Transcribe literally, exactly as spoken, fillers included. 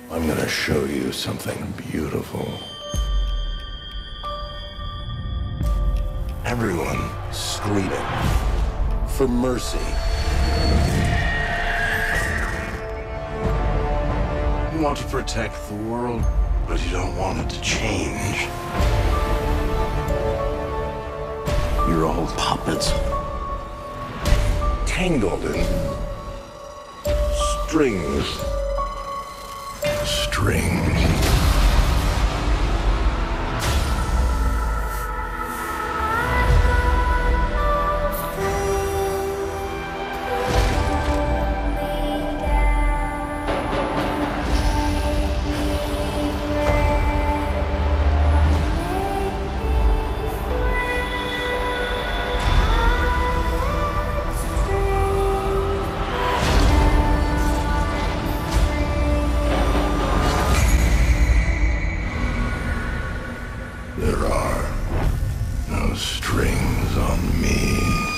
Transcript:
I'm gonna show you something beautiful. Everyone screaming for mercy. You want to protect the world, but you don't want it to change. You're all puppets, tangled in strings. Strings. There are no strings on me.